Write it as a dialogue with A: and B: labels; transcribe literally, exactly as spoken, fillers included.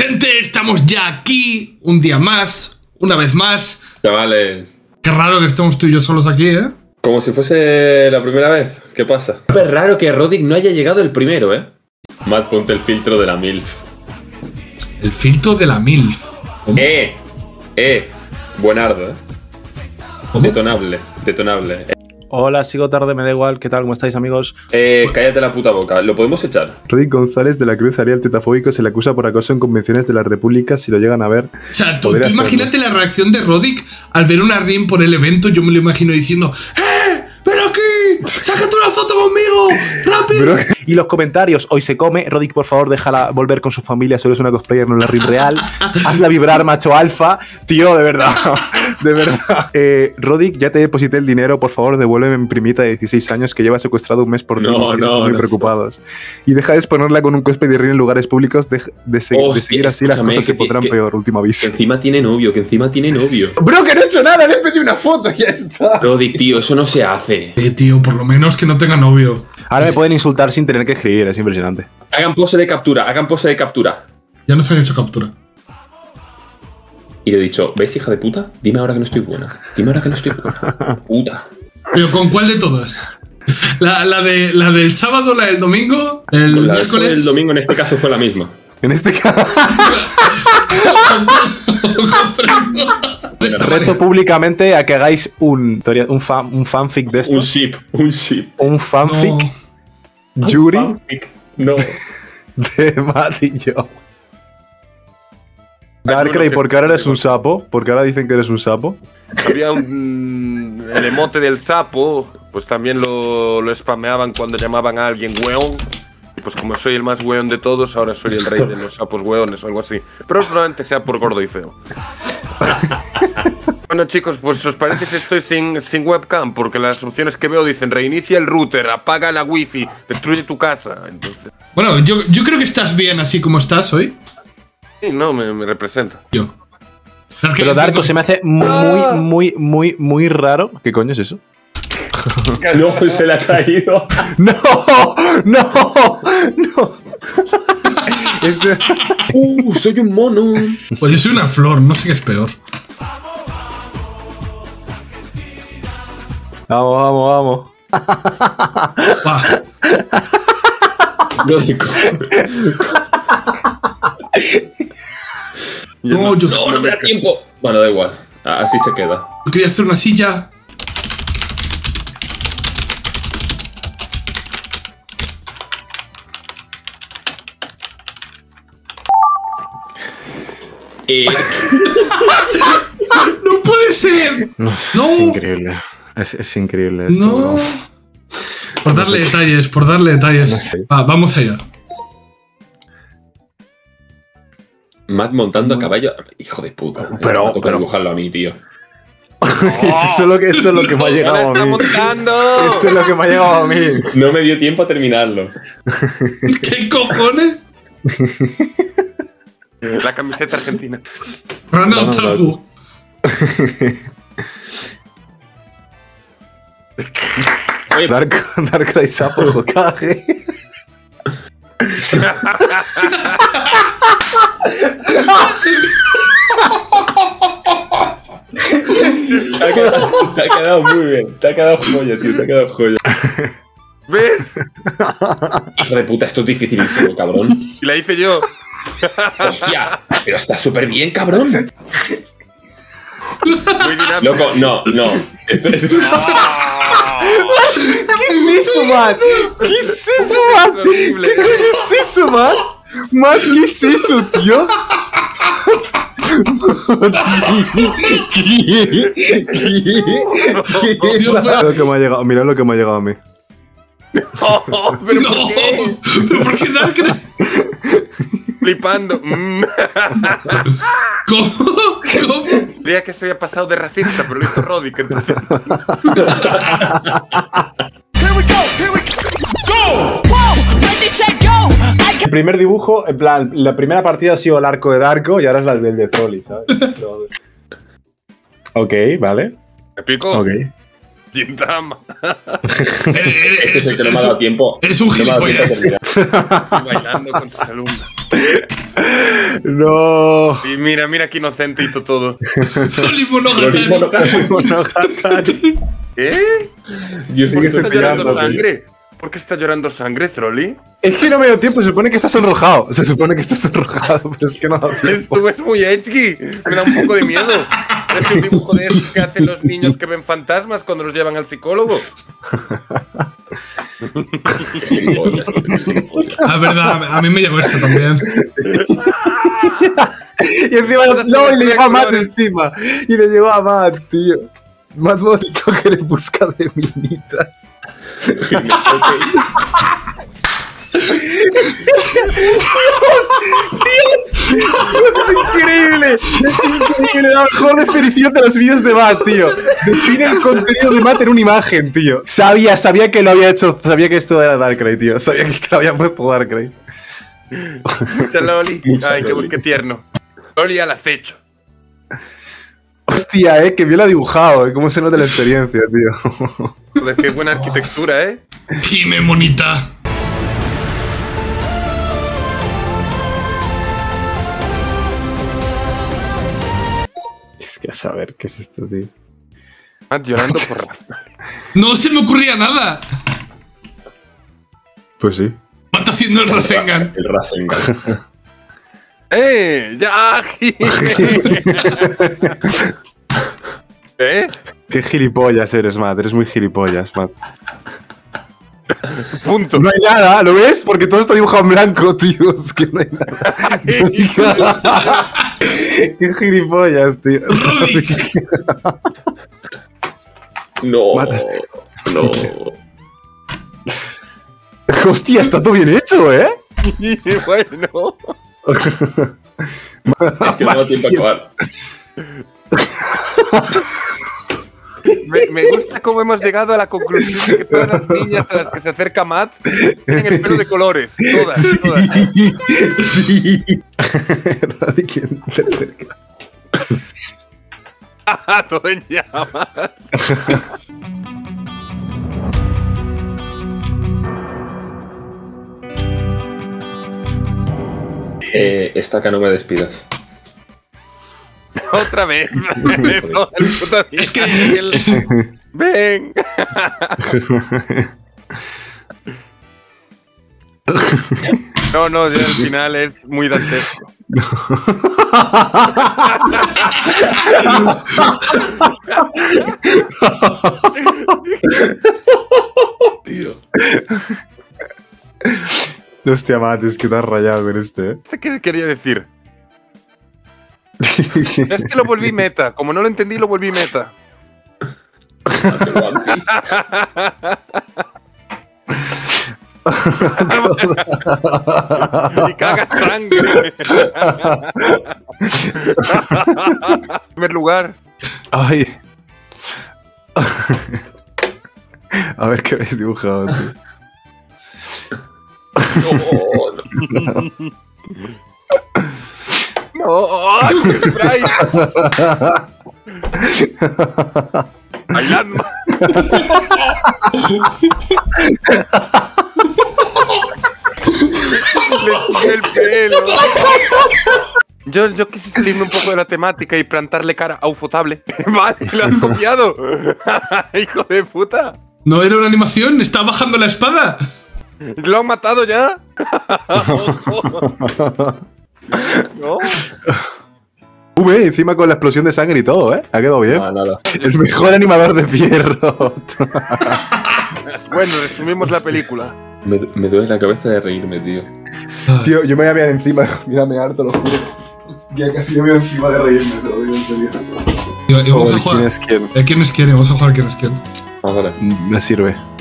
A: Gente, estamos ya aquí, un día más, una vez más.
B: Chavales.
A: Qué raro que estemos tú y yo solos aquí, ¿eh?
B: Como si fuese la primera vez. ¿Qué pasa?
C: Es raro que Roddick no haya llegado el primero, ¿eh?
B: Matt, ponte el filtro de la MILF.
A: El filtro de la MILF. ¿Cómo?
B: ¡Eh! ¡Eh! Buenardo, ¿eh?
A: ¿Cómo?
B: Detonable, detonable.
D: Hola, sigo tarde, me da igual. ¿Qué tal? ¿Cómo estáis, amigos?
B: Eh, cállate la puta boca. ¿Lo podemos echar?
D: Roddick González de la Cruz Ariel Tetafóbico se le acusa por acoso en convenciones de la República. Si lo llegan a ver,
A: O sea, tú,
D: podría
A: tú imagínate la reacción de Roddick al ver una R I M por el evento. Yo me lo imagino diciendo: ¡Eh! ¡Ven aquí! ¡Sácate una foto conmigo! ¡Rápido!
D: Bro. Y los comentarios, hoy se come. Roddick, por favor, déjala volver con su familia. Solo es una cosplayer, no la R I M real. Hazla vibrar, macho alfa. Tío, de verdad. De verdad. Eh, Roddick, ya te deposité el dinero. Por favor, devuélveme mi primita de dieciséis años que lleva secuestrado un mes por ti.
B: No,
D: Mis tíos
B: no,
D: están muy
B: no.
D: preocupados. Y deja de exponerla con un cosplay de R I M en lugares públicos. De, de, se- de
B: Hostia,
D: seguir así, las
B: escúchame,
D: cosas se
B: que-
D: pondrán
B: que-
D: peor. Último
C: Que
D: aviso.
C: encima tiene novio, que encima tiene novio.
D: Bro, que no he hecho nada. Le he pedido una foto. Ya está.
C: Roddick, tío, eso no se hace.
A: Eh, tío, por lo menos que no tenga novio.
D: Ahora me pueden insultar sin tener que escribir. Es impresionante.
B: Hagan pose de captura, hagan pose de captura.
A: Ya no se han hecho captura.
B: Y le he dicho, ¿ves, hija de puta? Dime ahora que no estoy buena. Dime ahora que no estoy buena. Puta.
A: Pero ¿con cuál de todas? ¿La, la, de, ¿La del sábado, la del domingo? ¿El
B: La del
A: miércoles?
B: el domingo en este caso fue la misma.
D: En este caso, reto públicamente a que hagáis un, un, fan, un fanfic de esto.
B: Un ship, un ship.
D: Un fanfic
A: No.
D: Yuri
B: Fanfic. No.
D: de Matt y yo. Darkrai, ¿por qué ahora eres un sapo? ¿Por qué ahora dicen que eres un sapo?
E: Había un, el emote del sapo, pues también lo, lo spameaban cuando llamaban a alguien weón. Y pues como soy el más weón de todos, ahora soy el rey de los sapos weones o algo así. Pero probablemente sea por gordo y feo. Bueno, chicos, pues os parece si estoy sin, sin webcam, porque las opciones que veo dicen reinicia el router, apaga la wifi, destruye tu casa. Entonces,
A: Bueno, yo, yo creo que estás bien así como estás hoy.
E: sí, no, me, me representa.
A: Yo.
D: Pero Darko, se me hace muy, muy, muy, muy raro. ¿Qué coño es eso?
B: No, se le ha caído.
D: ¡No! ¡No! ¡No! Este...
C: Uh, soy un mono.
A: Pues yo soy una flor, no sé qué es peor.
D: Vamos, vamos, vamos.
A: Buah.
C: Roddick.
A: No, yo,
C: No, no me da tiempo.
B: Bueno, da igual. Así se queda.
A: yo quería hacer una silla.
C: Eh,
A: ¡No puede ser!
D: No,
A: No.
D: es increíble. Es, es increíble esto.
A: No.
D: bro.
A: Por darle detalles, por darle detalles.
D: No sé.
A: Va, vamos allá.
B: Matt montando a caballo. Hijo de puta.
D: Pero-
B: Me toca
D: pero-
B: dibujarlo a mí, tío.
D: Eso es lo que, eso es lo que me ha
E: ¡Ya
D: llegado
E: la
D: a
E: está
D: mí.
E: montando!
D: Eso es lo que me ha llegado a mí.
B: No me dio tiempo a terminarlo.
A: ¿Qué cojones?
E: La camiseta argentina.
A: Rana
D: Vamos,
A: Otaku.
B: Oye,
D: Dark, Darkrai Sapo Hokage.
B: te ha, quedado, te ha quedado muy bien. Te ha quedado joya, tío. Te ha quedado joya.
E: ¿Ves?
B: Hijo de puta, esto es dificilísimo, cabrón.
E: Y la hice yo.
B: Hostia, pero está súper bien, cabrón.
E: Muy dinámico.
B: Loco, no, no. Esto es.
D: ¿Qué es eso, man? ¿Qué es eso, man?
E: Es horrible.
D: ¿Qué coño es eso, man? Man, ¿qué es eso, tío? ¿Qué? ¿Qué?
A: Dios,
D: Mira lo que me ha llegado, mira lo que me ha llegado a mí.
E: Oh, ¿pero
A: No,
E: por qué?
A: pero ¿por qué Darkrai?
E: Flipando. Mm.
A: ¿Cómo? ¿Cómo?
E: Creía que se había pasado de racista, pero lo hizo Roddick, entonces.
D: El primer dibujo, en plan, la primera partida ha sido el arco de Darko y ahora es la del de Trolli, ¿sabes? Ok, vale.
E: ¿Me pico?
D: Ok.
E: Gintama.
B: Este es el que no me ha dado tiempo.
A: Eres un
B: No me ha dado tiempo a
A: gilipollas.
B: terminar.
E: Bailando con sus alumnos.
D: No.
E: Y mira, mira qué inocente hizo todo.
A: Zoli
B: Broly
A: Monogatari.
B: Monogatari.
E: ¿Eh?
B: Dios
E: ¿Por qué
B: mío,
E: está
D: estoy
E: llorando
D: pillando,
E: sangre? ¿Por qué está llorando sangre, Trolli?
D: Es que no me dio tiempo, se supone que estás sonrojado. Se supone que estás sonrojado, pero es que no ha dado tiempo.
E: Esto es muy edgy. Me da un poco de miedo. Es un dibujo de esos que hacen los niños que ven fantasmas cuando los llevan al psicólogo.
B: Gilipollas, gilipollas.
A: La verdad, a mí me llegó esto también.
D: Y encima no, y le llegó a Matt encima. Y le llegó a Matt, tío. Más bonito que en busca de minitas. Dios, es increíble, es increíble, la mejor definición de los vídeos de Matt, tío. Define el contenido de Matt en una imagen, tío. Sabía, sabía que lo había hecho, sabía que esto era Darkrai, tío. Sabía que esto lo había puesto Darkrai.
E: Mucha Loli.
B: Mucha
E: Ay, qué,
B: Loli.
E: qué tierno. Loli al acecho.
D: Hostia, eh, que bien lo ha dibujado, eh. Cómo se nota la experiencia, tío.
E: Joder, qué buena arquitectura, ¿eh?
A: Jime monita.
D: Es que a saber qué es esto, tío.
E: Matt llorando por Rafa.
A: No se me ocurría nada.
D: Pues sí.
A: Mata haciendo el Rasengan.
B: El Rasengan.
E: ¡Eh! ¡Ya! ¿Eh?
D: Qué gilipollas eres, Matt. Eres muy gilipollas, Matt.
E: Punto.
D: No hay nada, ¿lo ves? Porque todo está dibujado en blanco, tío. Es que no hay nada. Qué gilipollas, tío.
B: No.
D: Matas.
B: No.
D: Hostia, está todo bien hecho, ¿eh?
E: Bueno.
B: Es que no da tiempo a acabar.
E: Me, me gusta cómo hemos llegado a la conclusión de que todas las niñas a las que se acerca Matt tienen el pelo de colores. Todas, todas.
D: Sí. ¿De quién te acerca?
E: Todo en llamas.
B: Eh, esta acá no me despidas.
E: Otra vez. Toda la puta vida.
A: Es que
E: Ven. No, no, ya al final es muy dantesco.
B: Tío.
D: Hostia, Matt, es que te has rayado con este, ¿eh?
E: ¿Este qué quería decir? Es que lo volví meta. Como no lo entendí, lo volví meta. Y cagas sangre. En primer lugar.
D: Ay. A ver qué habéis dibujado, tío.
B: No, no.
E: No, ¡ay, qué spray! Bailando. Le tiré el pelo. Yo, yo quise salirme un poco de la temática y plantarle cara a Ufotable. Vale, lo has copiado. Hijo de puta.
A: no era una animación, estaba bajando la espada.
E: ¿Lo han matado ya? ¿No?
D: V, encima con la explosión de sangre y todo, ¿eh? Ha quedado bien.
B: Nada, nada.
D: El mejor animador de Pierrot.
E: Bueno, resumimos la película.
B: Me, me duele la cabeza de reírme, tío.
D: Tío, yo me voy a mirar encima. Mírame harto, lo juro. Hostia, casi me voy encima de reírme, te lo digo en serio.
A: Y, y vamos a
D: Joder,
A: jugar.
D: ¿quién es quién?
A: Eh, ¿Quién es quién? Vamos a jugar quién es quién.
B: Ah, vale.
D: Me sirve.